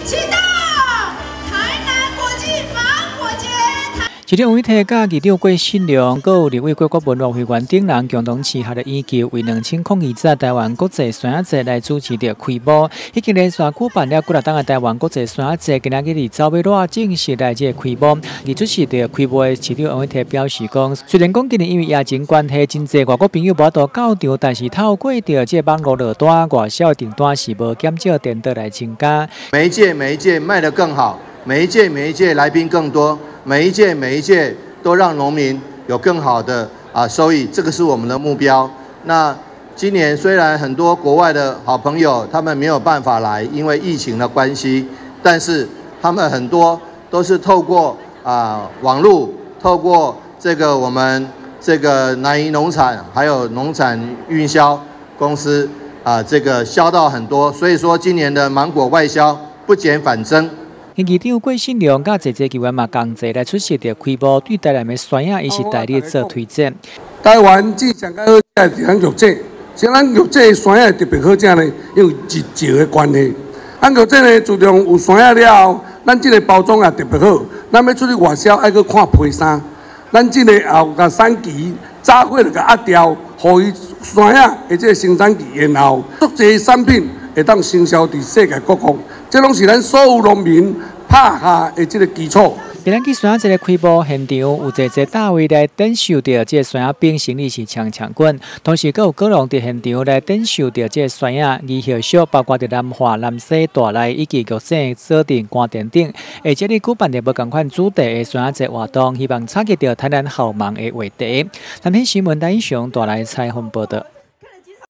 启动台南国际芒果节。 市长委替甲议长郭信良，阁有立委国文化会馆等人共同签下的要求，为2020台湾国际山野节来主持着开幕。已经连续举办了几多档的台湾国际山野节，今仔日伫走尾路正式来这开幕。而出席着开幕的市长委替表示讲，虽然讲今年因为疫情关系，真侪外国朋友无法度到场，但是透过着这网络落单、外销订单是无减少电得来增加。 每一届卖得更好，每一届来宾更多。每一届都让农民有更好的收益，这个是我们的目标。那今年虽然很多国外的好朋友他们没有办法来，因为疫情的关系，但是他们很多都是透过网络，透过这个我们这个南宜农产还有农产运销公司这个销到很多，所以说今年的芒果外销不减反增。 议长郭信良甲侪议员嘛同齐来出席着开幕，对台南的山野伊是大力做推荐。 台湾最上较好食是咱玉姐，像咱玉姐山野特别好食呢，因为日照的关系。咱玉姐呢，自从有山野了后，咱这个包装也特别好。咱要出去外销，爱去看批衫。咱这个也有甲产期早火就甲压掉，互伊山野的这个生产期，然后足侪产品会当行销伫世界各国。这拢是咱所有农民拍下的这个基础。 今日去山野节的开幕现场，有侪大位来展示着这山野冰行李是强滚，同时阁有各人伫现场来展示着这山野艺术秀，包括着南华、南西、大内以及各省锁定官店等。而且哩举办着无同款主题的山野节活动，希望插入着台南好忙的话题。南天新闻台以上大内采访报道。